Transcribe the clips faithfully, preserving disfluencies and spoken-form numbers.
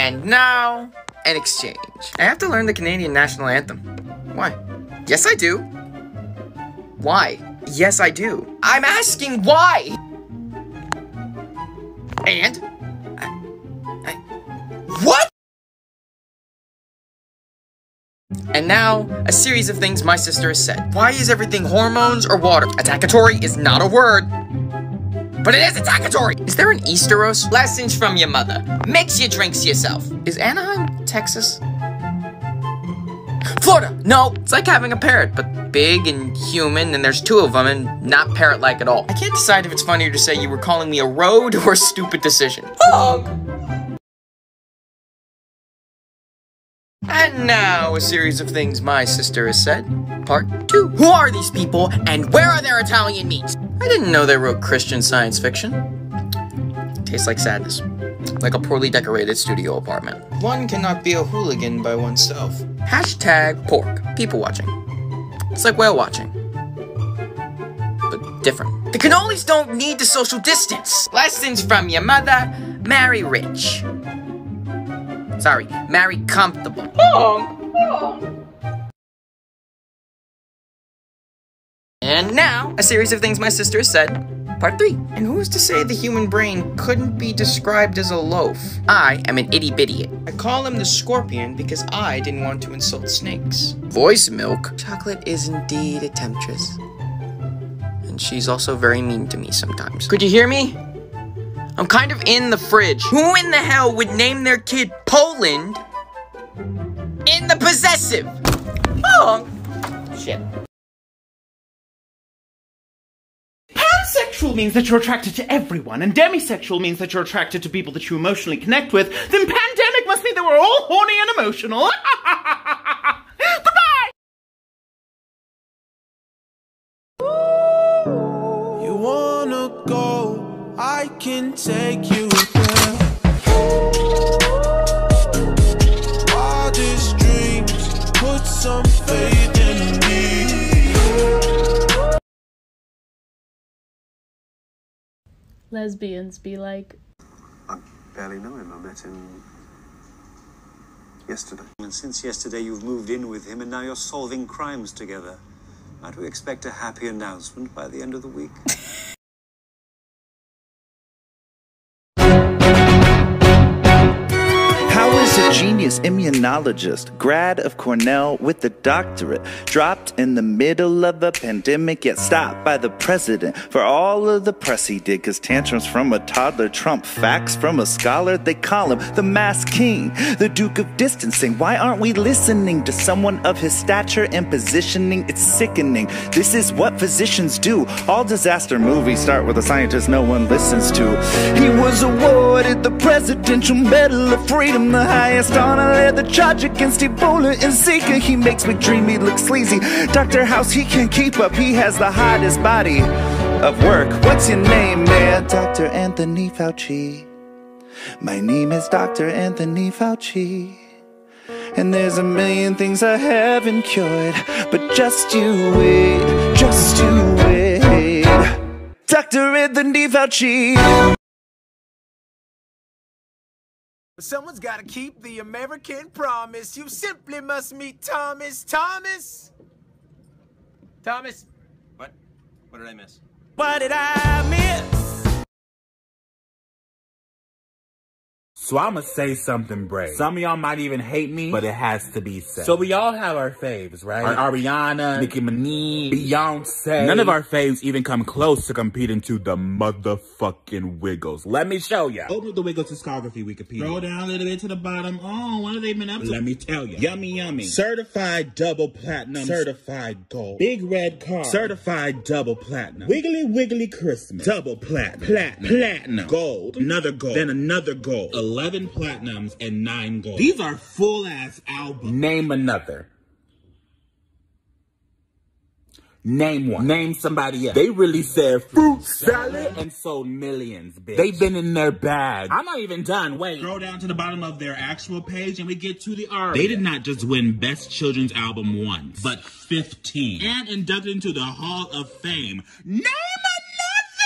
And now, an exchange. I have to learn the Canadian national anthem. Why? Yes, I do. Why? Yes, I do. I'm asking why! And? I, I, what? And now, a series of things my sister has said. Why is everything hormones or water? Attackatory is not a word. But it is attackatory! Is there an Easteros? Lessons from your mother. Mix your drinks yourself. Is Anaheim, Texas? Florida! No! It's like having a parrot, but big and human, and there's two of them, and not parrot-like at all. I can't decide if it's funnier to say you were calling me a road or a stupid decision. Hug! And now, a series of things my sister has said. Part two. Who are these people, and where are their Italian meats? I didn't know they wrote Christian science fiction. Tastes like sadness. Like a poorly decorated studio apartment. One cannot be a hooligan by oneself. Hashtag pork. People watching. It's like whale watching. But different. The cannolis don't need the social distance. Lessons from your mother. Marry rich. Sorry, marry comfortable. Oh, oh. And now, a series of things my sister has said. Part three. And who's to say the human brain couldn't be described as a loaf? I am an itty-bitty. I call him the scorpion because I didn't want to insult snakes. Voice milk. Chocolate is indeed a temptress. And she's also very mean to me sometimes. Could you hear me? I'm kind of in the fridge. Who in the hell would name their kid Poland in the possessive? Oh, shit. Pansexual means that you're attracted to everyone, and demisexual means that you're attracted to people that you emotionally connect with. Then pandemic must mean that we're all horny and emotional. Goodbye! You wanna go? I can take you there. Wildest dreams, put some faith in me. Lesbians be like, I barely know him. I met him yesterday. And since yesterday you've moved in with him and now you're solving crimes together. Might we expect a happy announcement by the end of the week? A genius immunologist, grad of Cornell with a doctorate, dropped in the middle of a pandemic, yet stopped by the president for all of the press he did, cause tantrums from a toddler trump facts from a scholar. They call him the masked king, the duke of distancing. Why aren't we listening to someone of his stature and positioning? It's sickening. This is what physicians do. All disaster movies start with a scientist no one listens to. He was awarded the Presidential Medal of Freedom, the highest honor, the charge against Ebola and Zika. He makes McDreamy look sleazy. Doctor House, he can't keep up. He has the hottest body of work. What's your name, man? Doctor Anthony Fauci. My name is Doctor Anthony Fauci. And there's a million things I haven't cured, but just you wait, just you wait. Doctor Anthony Fauci. Someone's gotta keep the American promise. You simply must meet Thomas. Thomas? Thomas? What? What did I miss? What did I miss? So I'ma say something brave. Some of y'all might even hate me, but it has to be said. So we all have our faves, right? Our Ariana, Nicki Minaj, Beyonce. None of our faves even come close to competing to the motherfucking Wiggles. Let me show ya. Open up the Wiggles discography Wikipedia. Scroll down a little bit to the bottom. Oh, what have they been up to? Let me tell you. Yummy Yummy. Certified double platinum. Certified gold. Big Red Car. Certified double platinum. Wiggly Wiggly Christmas. Double platinum. Platinum. Platinum. Gold. Another gold. Then another gold. eleven platinums and nine gold. These are full-ass albums. Name another. Name one. Name somebody else. They really said fruit salad and sold millions, bitch. They've been in their bag. I'm not even done. Wait. Scroll down to the bottom of their actual page and we get to the art. They did not just win Best Children's Album once, but fifteen. And inducted into the Hall of Fame. Name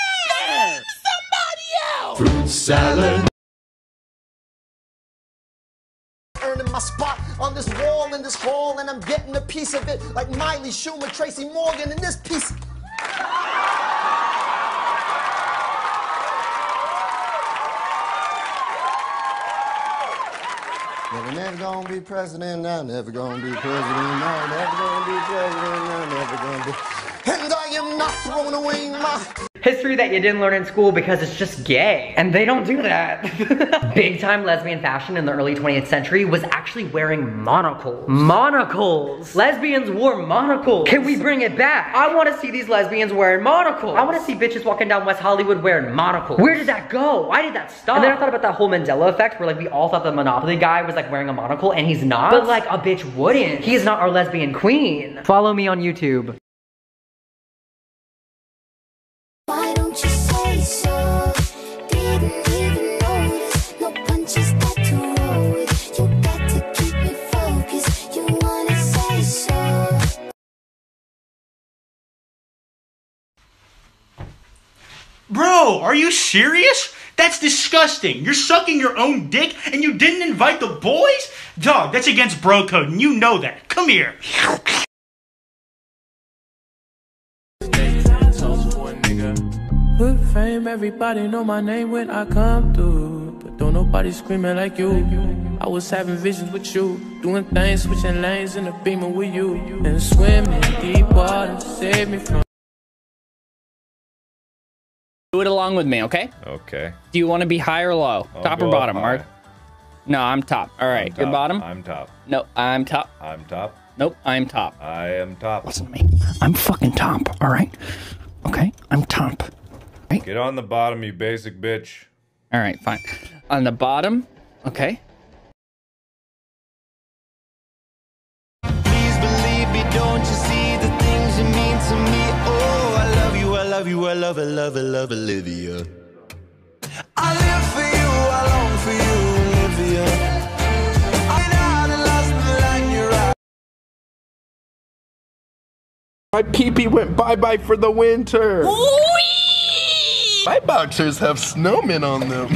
another! Somebody else! Fruit salad. my spot on this wall in this hall, and I'm getting a piece of it like Miley Schumer, Tracy Morgan, and this piece. Never, never gonna be president now, never gonna be president now, never gonna be president now, never gonna be. And I am not throwing away my history that you didn't learn in school because it's just gay. And they don't do that. Big time lesbian fashion in the early twentieth century was actually wearing monocles. Monocles! Lesbians wore monocles. Can we bring it back? I wanna see these lesbians wearing monocles. I wanna see bitches walking down West Hollywood wearing monocles. Where did that go? Why did that stop? And then I thought about that whole Mandela effect where like we all thought the Monopoly guy was like wearing a monocle and he's not. But like a bitch wouldn't. He is not our lesbian queen. Follow me on YouTube. Why don't you say so? Didn't even notice. No punches got to roll with. You got to keep me focused. You wanna say so? Bro, are you serious? That's disgusting. You're sucking your own dick and you didn't invite the boys? Dog, that's against bro code and you know that. Come here. With fame, everybody know my name when I come through. But don't nobody screaming like you. I was having visions with you, doing things, switching lanes in the beamer with you. And swimming deep water, save me from. Do it along with me, okay? Okay. Do you want to be high or low? I'll top or go bottom, high. Mark? No, I'm top. All right, I'm you're top. bottom? I'm top. No, I'm top. I'm top. Nope, I'm top. I am top. Listen to me. I'm fucking top, all right? Okay, I'm top. Right? Get on the bottom, you basic bitch. All right, fine. On the bottom, okay. Please believe me, don't you see the things you mean to me? Oh, I love you, I love you, I love, I love, I love Olivia. I live for you, I long for you, Olivia. I'm out and lost in the light in your eyes. My pee-pee went bye-bye for the winter. My boxers have snowmen on them.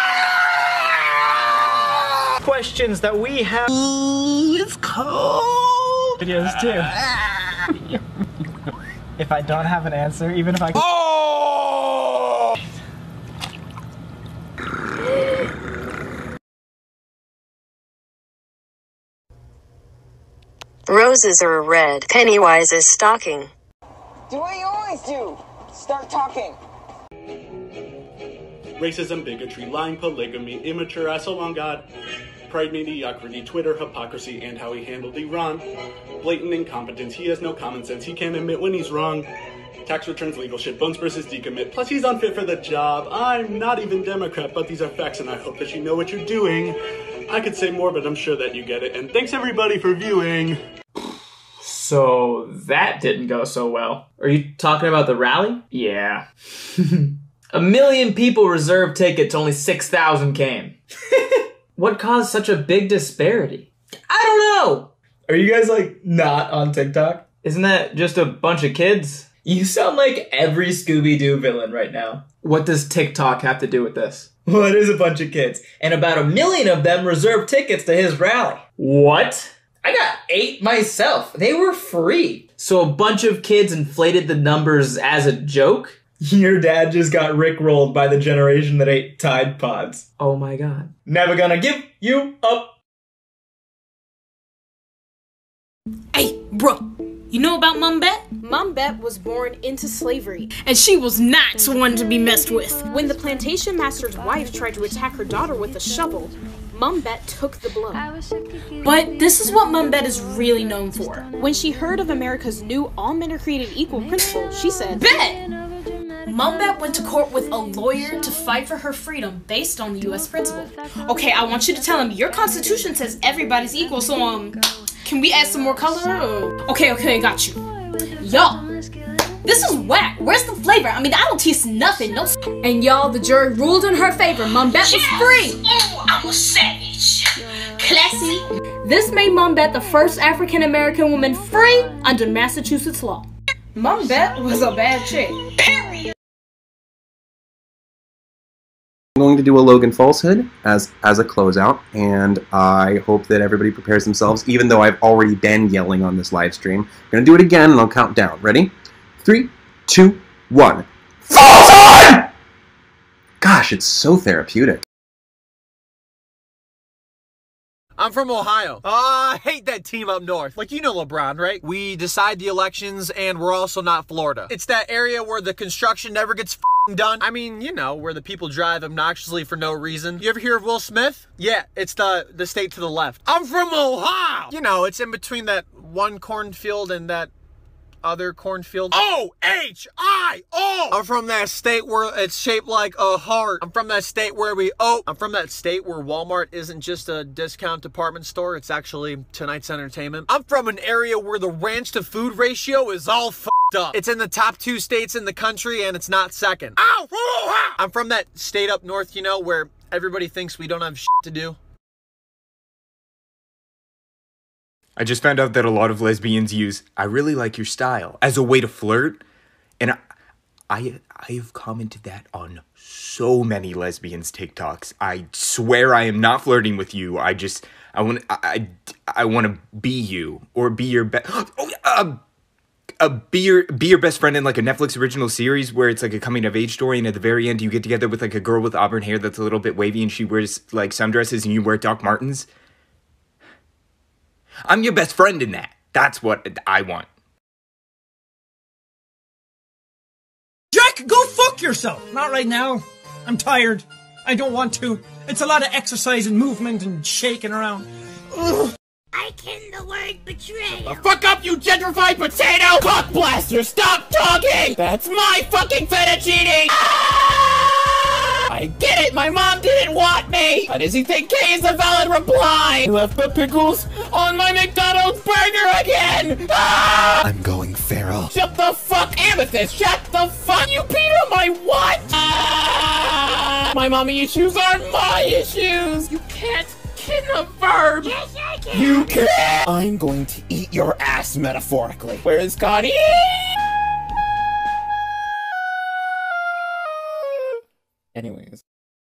Questions that we have. Ooh, it's cold. Videos too. If I don't have an answer, even if I can. Oh! Roses are red. Pennywise is stalking. Do what you always do. Start talking. Racism, bigotry, lying, polygamy, immature asshole on God, pride, mediocrity, Twitter, hypocrisy, and how he handled Iran. Blatant incompetence, he has no common sense, he can't admit when he's wrong. Tax returns, legal shit, bones versus decommit, plus he's unfit for the job. I'm not even Democrat, but these are facts and I hope that you know what you're doing. I could say more, but I'm sure that you get it, and thanks everybody for viewing. So that didn't go so well. Are you talking about the rally? Yeah. A million people reserved tickets, only six thousand came. What caused such a big disparity? I don't know! Are you guys, like, not on TikTok? Isn't that just a bunch of kids? You sound like every Scooby-Doo villain right now. What does TikTok have to do with this? Well, it is a bunch of kids, and about a million of them reserved tickets to his rally. What? I got eight myself. They were free. So a bunch of kids inflated the numbers as a joke? Your dad just got rickrolled by the generation that ate Tide Pods. Oh my god. Never gonna give you up. Hey, bro. You know about Mum Bet? Mum Bet was born into slavery, and she was not one to be messed with. When the plantation master's wife tried to attack her daughter with a shovel, Mum Bet took the blow. But this is what Mum Bet is really known for. When she heard of America's new all men are created equal principle, she said, Bet! Mum Bet went to court with a lawyer to fight for her freedom based on the U S principle. Okay, I want you to tell him your constitution says everybody's equal, so um, can we add some more color? Or... Okay, okay, I got you. Y'all, this is whack. Where's the flavor? I mean, I don't taste nothing. No. And y'all, the jury ruled in her favor. Mum Bet was free. Oh, I'm a savage. Classy. This made Mum Bet the first African American woman free under Massachusetts law. Mum Bet was a bad chick. Period. I'm going going to do a Logan falsehood as as a closeout, and I hope that everybody prepares themselves, even though I've already been yelling on this live stream. I'm going to do it again, and I'll count down. Ready? Three, two, one. Falsehood! Gosh, it's so therapeutic. I'm from Ohio. Uh, I hate that team up north. Like, you know LeBron, right? We decide the elections, and we're also not Florida. It's that area where the construction never gets f***ing done. I mean, you know, where the people drive obnoxiously for no reason. You ever hear of Will Smith? Yeah, it's the, the state to the left. I'm from Ohio! You know, it's in between that one cornfield and that other cornfield. O H I O! I'm from that state where it's shaped like a heart. I'm from that state where we oh. I'm from that state where Walmart isn't just a discount department store. It's actually tonight's entertainment. I'm from an area where the ranch to food ratio is all f***ed up. It's in the top two states in the country and it's not second. Ow! Woo-ha! I'm from that state up north, you know, where everybody thinks we don't have shit to do. I just found out that a lot of lesbians use "I really like your style" as a way to flirt, and I, I, I have commented that on so many lesbians' TikToks. I swear I am not flirting with you. I just, I want, I, I, I want to be you or be your best. Oh, uh, uh, be your be your best friend in like a Netflix original series where it's like a coming of age story, and at the very end you get together with like a girl with auburn hair that's a little bit wavy, and she wears like sundresses, and you wear Doc Martens. I'm your best friend in that. That's what I want. Jack, go fuck yourself! Not right now. I'm tired. I don't want to. It's a lot of exercise and movement and shaking around. Ugh. I ken the word betrayal. The fuck up, you gentrified potato! Cock blaster, stop talking! That's my fucking fettuccine! Ah! I get it, my mom didn't want me! How does he think K is a valid reply? He left the pickles on my McDonald's burger again! Ah! I'm going feral. Shut the fuck, Amethyst! Shut the fuck! You peed on my what? Ah! My mommy issues are my issues! You can't kin a verb! Yes, I can! You can't! I'm going to eat your ass metaphorically. Where is Connie? Anyways.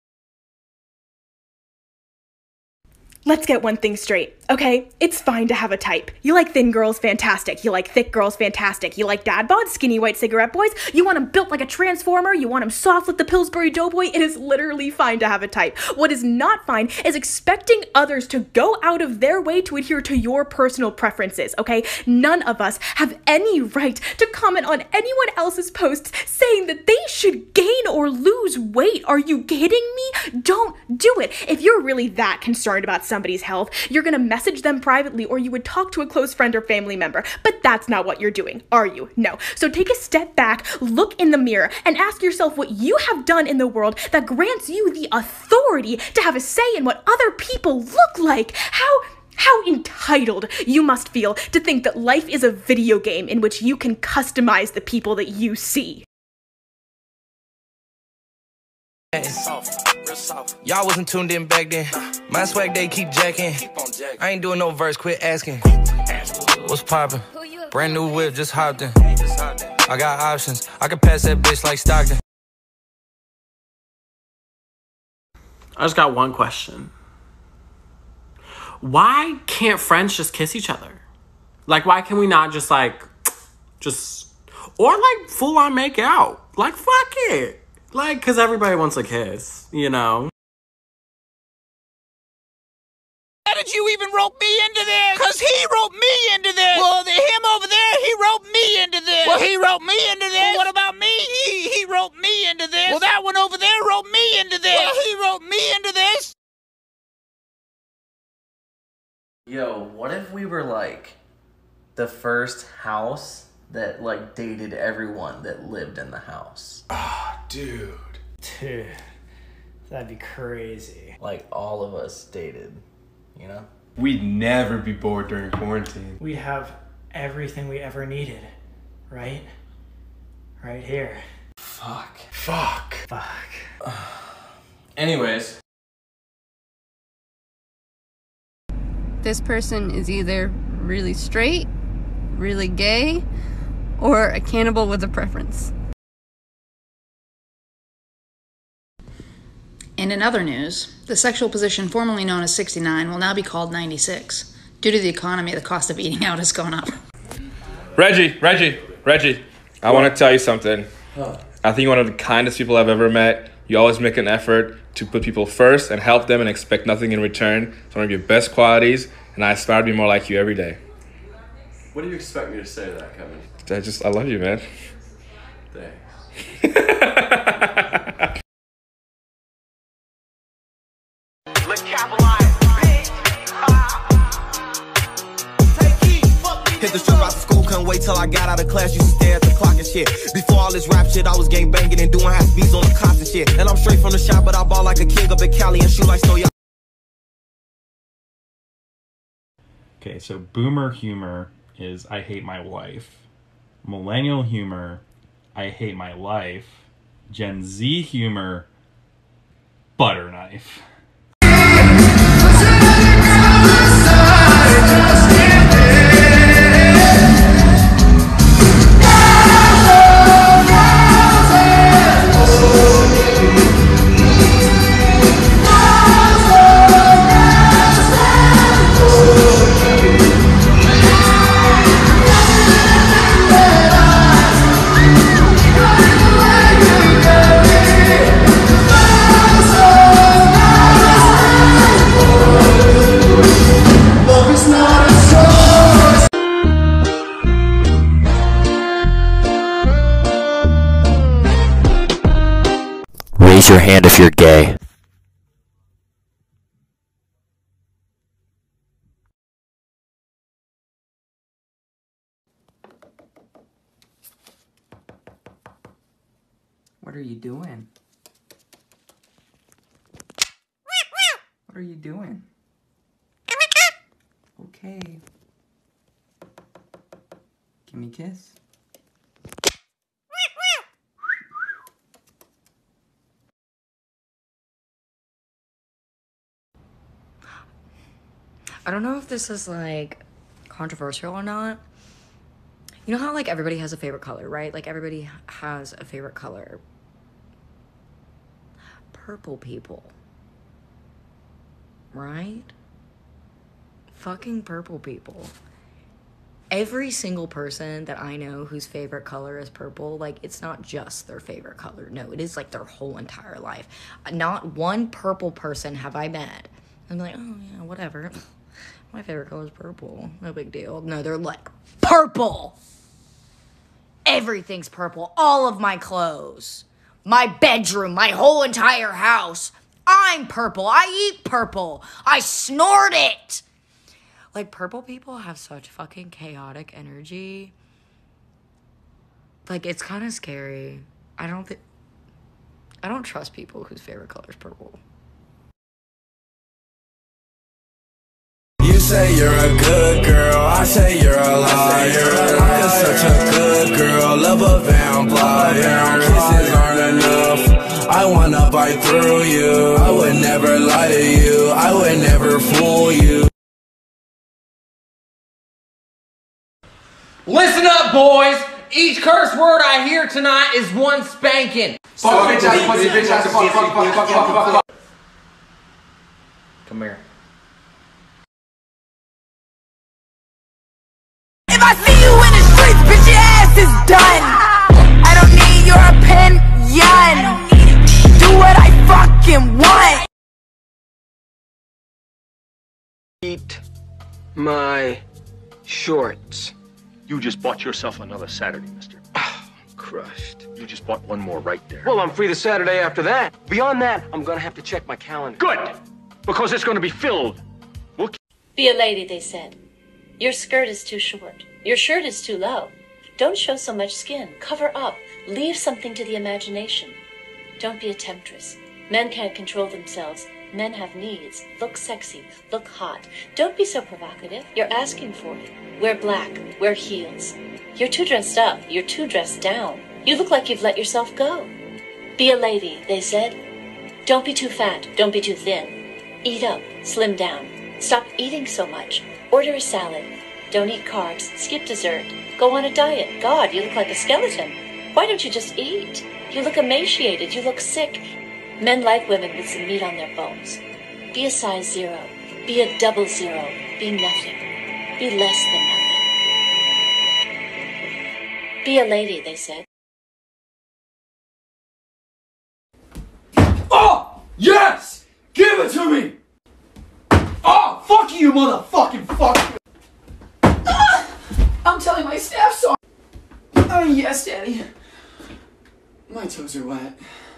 Let's get one thing straight, okay? It's fine to have a type. You like thin girls, fantastic. You like thick girls, fantastic. You like dad bods, skinny white cigarette boys. You want them built like a transformer. You want them soft like the Pillsbury Doughboy. It is literally fine to have a type. What is not fine is expecting others to go out of their way to adhere to your personal preferences, okay? None of us have any right to comment on anyone else's posts saying that they should gain or lose weight. Are you kidding me? Don't do it. If you're really that concerned about somebody's health, you're gonna message them privately, or you would talk to a close friend or family member. But that's not what you're doing, are you? No. So take a step back, look in the mirror, and ask yourself what you have done in the world that grants you the authority to have a say in what other people look like. How How entitled you must feel to think that life is a video game in which you can customize the people that you see. Y'all wasn't tuned in back then. My swag they keep jacking. I ain't doing no verse, quit asking. What's poppin'? Brand new whip, just hopped in. I got options. I can pass that bitch like Stockton. I just got one question. Why can't friends just kiss each other? Like, why can we not just like, just, or like full on make out? Like, fuck it. Like, because everybody wants a kiss, you know? How did you even rope me into this? Because he roped me into this. Well, the him over there, he roped me into this. Well, he roped me into this. Well, what about me? He, he roped me into this. Well, that one over there roped me into this. Well, he roped me into this. Yo, what if we were like the first house that like dated everyone that lived in the house? Ah, oh, dude. Dude, that'd be crazy. Like all of us dated, you know? We'd never be bored during quarantine. We'd have everything we ever needed, right? Right here. Fuck. Fuck. Fuck. Anyways. This person is either really straight, really gay, or a cannibal with a preference. And in other news, the sexual position formerly known as sixty-nine will now be called ninety-six. Due to the economy, the cost of eating out has gone up. Reggie, Reggie, Reggie, I want to tell you something. I think you're one of the kindest people I've ever met. You always make an effort to put people first and help them and expect nothing in return. It's one of your best qualities, and I aspire to be more like you every day. What do you expect me to say to that, Kevin? I just, I love you, man. Thanks. Hit the strip out to school, couldn't wait till I got out of class. Used to stare at the clock and shit. Before all this rap shit, I was gang banging and doing high speeds on the cops and shit. And I'm straight from the shop, but I ball like a king up in Cali and shoot like Snow. Okay, so boomer humor is I hate my wife. Millennial humor, I hate my life. Gen Z humor, butter knife. Raise your hand if you're gay. What are you doing? What are you doing? Okay. Give me a kiss. I don't know if this is like controversial or not. You know how like everybody has a favorite color, right? Like everybody has a favorite color. Purple people. Right? Fucking purple people. Every single person that I know whose favorite color is purple, like it's not just their favorite color. No, it is like their whole entire life. Not one purple person have I met. I'm like, oh yeah, whatever. My favorite color is purple. No big deal. No, they're like, purple! Everything's purple. All of my clothes. My bedroom. My whole entire house. I'm purple. I eat purple. I snort it! Like, purple people have such fucking chaotic energy. Like, it's kind of scary. I don't think... I don't trust people whose favorite color is purple. You say you're a good girl, I say you're a liar. I'm such a good girl, love a vampire. Kisses aren't enough, I wanna bite through you. I would never lie to you, I would never fool you. Listen up, boys! Each curse word I hear tonight is one spanking. Fuck, bitch ass, pussy, bitch ass, fuck, fuck, fuck, fuck, fuck, fuck, fuck. Come here. If I see you in the streets, bitch, your ass is done. I don't need your opinion. Do what I fucking want. Eat my shorts. You just bought yourself another Saturday, mister. Oh, I'm crushed. You just bought one more right there. Well, I'm free the Saturday after that. Beyond that, I'm gonna have to check my calendar. Good! Because it's gonna be filled. We'll Be a lady, they said. Your skirt is too short. Your shirt is too low. Don't show so much skin. Cover up. Leave something to the imagination. Don't be a temptress. Men can't control themselves. Men have needs. Look sexy. Look hot. Don't be so provocative. You're asking for it. Wear black. Wear heels. You're too dressed up. You're too dressed down. You look like you've let yourself go. Be a lady, they said. Don't be too fat. Don't be too thin. Eat up. Slim down. Stop eating so much. Order a salad. Don't eat carbs. Skip dessert. Go on a diet. God, you look like a skeleton. Why don't you just eat? You look emaciated. You look sick. Men like women with some meat on their bones. Be a size zero. Be a double zero. Be nothing. Be less than nothing. Be a lady, they said. Oh! Yes! Give it to me! Oh, fuck you, motherfucking fuck! Ah! I'm telling my staff so. Oh, yes, Daddy. My toes are wet.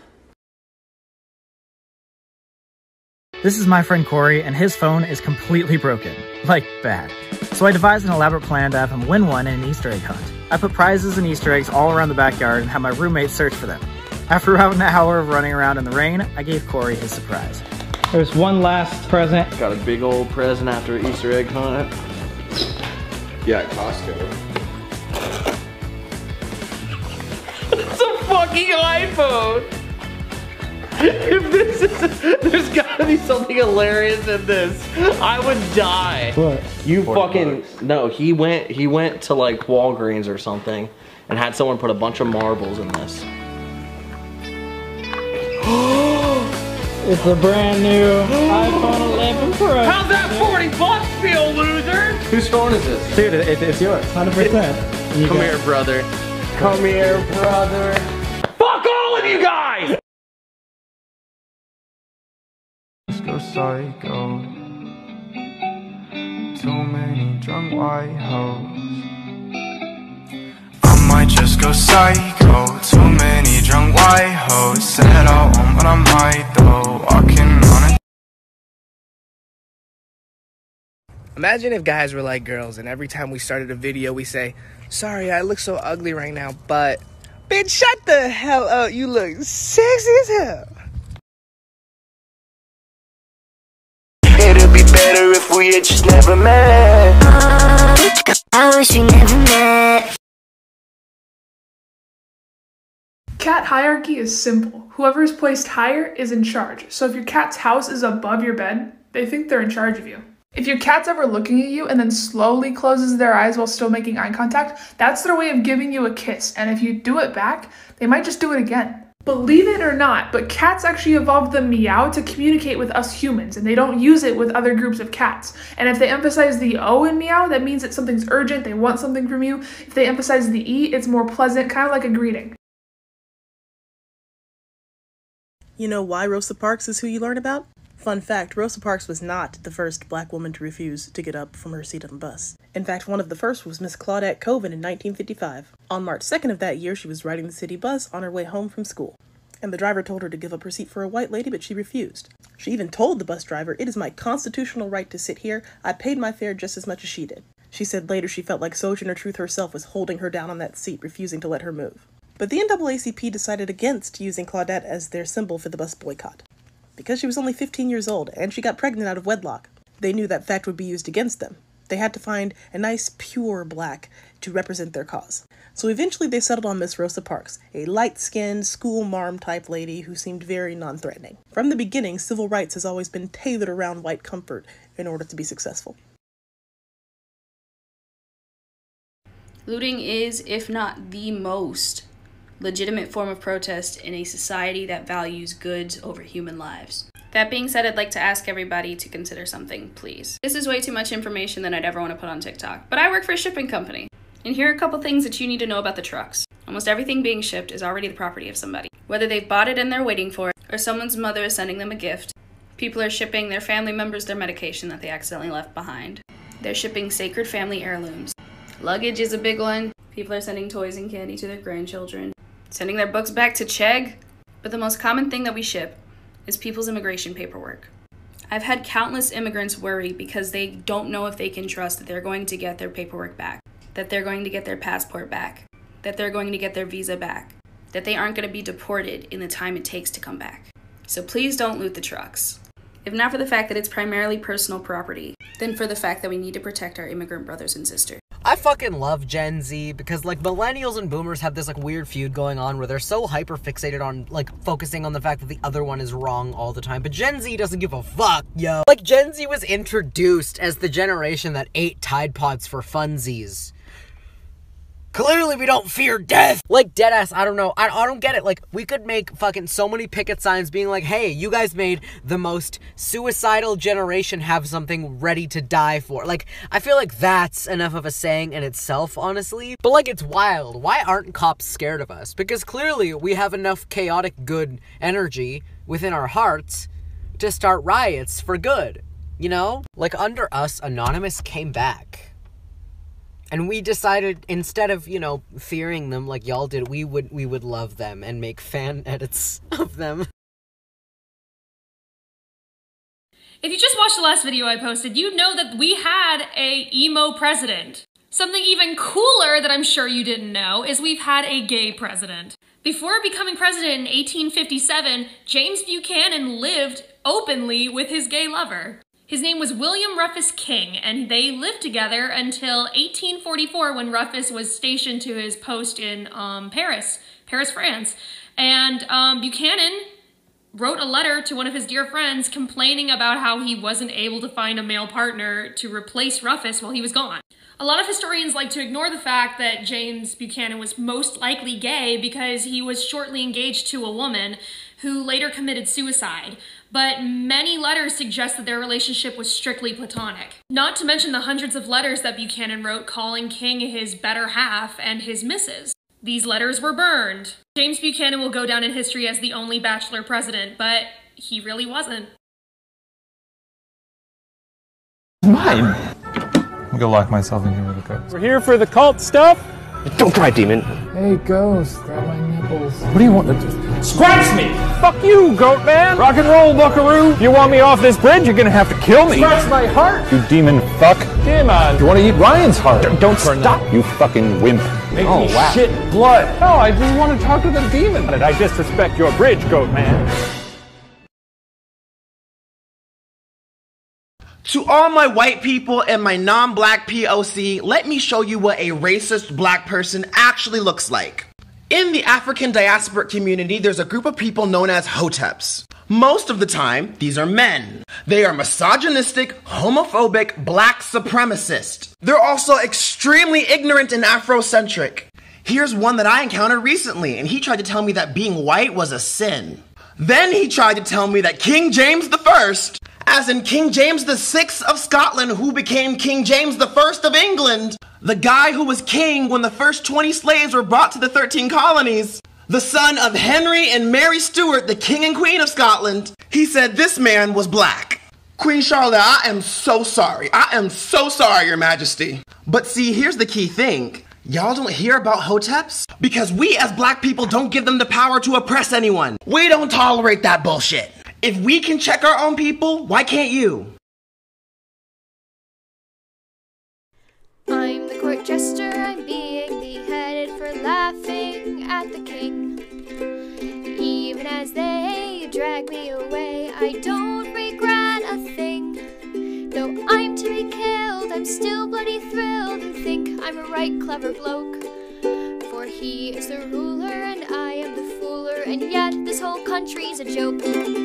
This is my friend Corey, and his phone is completely broken. Like, bad. So I devised an elaborate plan to have him win one in an Easter egg hunt. I put prizes and Easter eggs all around the backyard and had my roommates search for them. After about an hour of running around in the rain, I gave Corey his surprise. There's one last present. Got a big old present after an Easter egg hunt. Yeah, at Costco. It's a fucking iPhone! If this is, there's gotta be something hilarious in this. I would die. What? You fucking, bucks. No, he went, he went to like Walgreens or something and had someone put a bunch of marbles in this. It's a brand new iPhone eleven Pro. How's that forty bucks feel, loser? Whose phone is this? Dude, it, it's yours, one hundred percent. Come here, brother. Come here, brother. Fuck all of you guys! Let's go psycho. Too many drunk white hoes. I might just go psycho. Too many drunk white hoes. Said I won't, but I might though. Walking on it. Imagine if guys were like girls and every time we started a video we say, sorry, I look so ugly right now, but bitch, shut the hell up. You look sexy as hell. It'd be better if we had just never met. I wish we never met. Cat hierarchy is simple. Whoever is placed higher is in charge. So if your cat's house is above your bed, they think they're in charge of you. If your cat's ever looking at you and then slowly closes their eyes while still making eye contact, that's their way of giving you a kiss. And if you do it back, they might just do it again. Believe it or not, but cats actually evolved the meow to communicate with us humans, and they don't use it with other groups of cats. And if they emphasize the O in meow, that means that something's urgent, they want something from you. If they emphasize the E, it's more pleasant, kind of like a greeting. You know why Rosa Parks is who you learn about? Fun fact, Rosa Parks was not the first black woman to refuse to get up from her seat on the bus. In fact, one of the first was Miss Claudette Colvin in nineteen fifty-five. On March second of that year, she was riding the city bus on her way home from school. And the driver told her to give up her seat for a white lady, but she refused. She even told the bus driver, "It is my constitutional right to sit here. I paid my fare just as much as she did." She said later she felt like Sojourner Truth herself was holding her down on that seat, refusing to let her move. But the N double A C P decided against using Claudette as their symbol for the bus boycott. Because she was only fifteen years old, and she got pregnant out of wedlock. They knew that fact would be used against them. They had to find a nice, pure black to represent their cause. So eventually they settled on Miss Rosa Parks, a light-skinned, school marm-type lady who seemed very non-threatening. From the beginning, civil rights has always been tailored around white comfort in order to be successful. Looting is, if not the most legitimate form of protest in a society that values goods over human lives. That being said, I'd like to ask everybody to consider something, please. This is way too much information than I'd ever want to put on TikTok, but I work for a shipping company, and here are a couple things that you need to know about the trucks. Almost everything being shipped is already the property of somebody. Whether they've bought it and they're waiting for it, or someone's mother is sending them a gift, people are shipping their family members their medication that they accidentally left behind. They're shipping sacred family heirlooms. Luggage is a big one. People are sending toys and candy to their grandchildren, sending their books back to Chegg. But the most common thing that we ship is people's immigration paperwork. I've had countless immigrants worry because they don't know if they can trust that they're going to get their paperwork back, that they're going to get their passport back, that they're going to get their visa back, that they aren't going to be deported in the time it takes to come back. So please don't loot the trucks. If not for the fact that it's primarily personal property, then for the fact that we need to protect our immigrant brothers and sisters. I fucking love Gen Z because, like, millennials and boomers have this, like, weird feud going on where they're so hyper-fixated on, like, focusing on the fact that the other one is wrong all the time, but Gen Z doesn't give a fuck, yo. Like, Gen Z was introduced as the generation that ate Tide Pods for funsies. Clearly we don't fear death. Like, deadass, I don't know. I, I don't get it. Like, we could make fucking so many picket signs being like, hey, you guys made the most suicidal generation have something ready to die for. Like, I feel like that's enough of a saying in itself, honestly. But, like, it's wild. Why aren't cops scared of us? Because clearly we have enough chaotic good energy within our hearts to start riots for good. You know? Like, under us, Anonymous came back. And we decided, instead of, you know, fearing them like y'all did, we would we would love them and make fan edits of them. If you just watched the last video I posted, you'd know that we had a emo president. Something even cooler that I'm sure you didn't know is we've had a gay president. Before becoming president in eighteen fifty-seven, James Buchanan lived openly with his gay lover. His name was William Rufus King, and they lived together until eighteen forty-four when Rufus was stationed to his post in um, Paris, Paris, France. And um, Buchanan wrote a letter to one of his dear friends complaining about how he wasn't able to find a male partner to replace Rufus while he was gone. A lot of historians like to ignore the fact that James Buchanan was most likely gay because he was shortly engaged to a woman who later committed suicide. But many letters suggest that their relationship was strictly platonic. Not to mention the hundreds of letters that Buchanan wrote calling King his better half and his missus. These letters were burned. James Buchanan will go down in history as the only bachelor president, but he really wasn't. Mine! I'm gonna lock myself in here with a ghost. We're here for the cult stuff. Don't cry, demon. Hey, ghost, grab my nipples. What do you want to do? Scratch me! Fuck you, goat man! Rock and roll, buckaroo! If you want me off this bridge, you're gonna have to kill me. Scratch my heart! You demon fuck. Demon! You wanna eat Ryan's heart? D don't stop! You fucking wimp. Make oh, me wow. shit blood. No, I just want to talk to the demon. I disrespect your bridge, goat man. To all my white people and my non-black P O C, let me show you what a racist black person actually looks like. In the African diasporic community, there's a group of people known as Hoteps. Most of the time, these are men. They are misogynistic, homophobic, black supremacist. They're also extremely ignorant and Afrocentric. Here's one that I encountered recently, and he tried to tell me that being white was a sin. Then he tried to tell me that King James the First, as in King James the Sixth of Scotland, who became King James the First of England, the guy who was king when the first twenty slaves were brought to the thirteen colonies, the son of Henry and Mary Stuart, the King and Queen of Scotland, he said this man was black. Queen Charlotte, I am so sorry. I am so sorry, Your Majesty. But see, here's the key thing. Y'all don't hear about Hoteps? Because we as black people don't give them the power to oppress anyone. We don't tolerate that bullshit. If we can check our own people, why can't you? I'm the court jester, I'm being beheaded for laughing at the king. Even as they drag me away, I don't regret a thing. Though I'm to be killed, I'm still bloody thrilled and think I'm a right clever bloke. For he is the ruler and I am the fooler, and yet this whole country's a joke.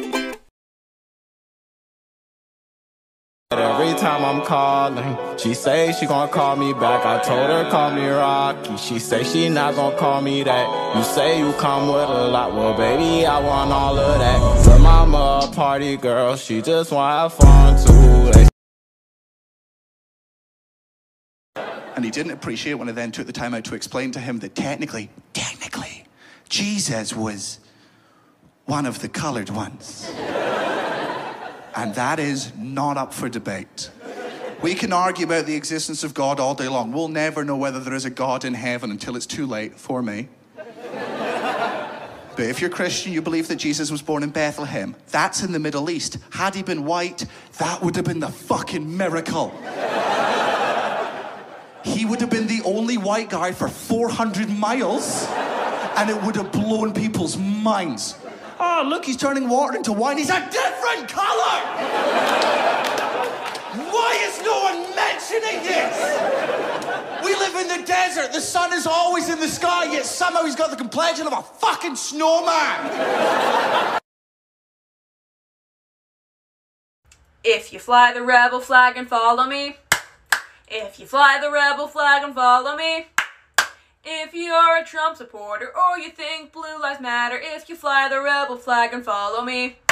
Every time I'm calling, she say she gonna call me back. I told her call me Rocky. She say she not gonna call me that. You say you come with a lot, well baby I want all of that. Her mama a party girl, she just wanna have fun too. And he didn't appreciate when I then took the time out to explain to him that technically, technically, Jesus was one of the colored ones. And that is not up for debate. We can argue about the existence of God all day long. We'll never know whether there is a God in heaven until it's too late for me. But if you're Christian, you believe that Jesus was born in Bethlehem. That's in the Middle East. Had he been white, that would have been the fucking miracle. He would have been the only white guy for four hundred miles, and it would have blown people's minds. Oh, look, he's turning water into wine. He's a different color! Why is no one mentioning this? We live in the desert. The sun is always in the sky, yet somehow he's got the complexion of a fucking snowman. If you fly the rebel flag and follow me. If you fly the rebel flag and follow me. If you're a Trump supporter or you think blue lives matter, if you fly the rebel flag and follow me.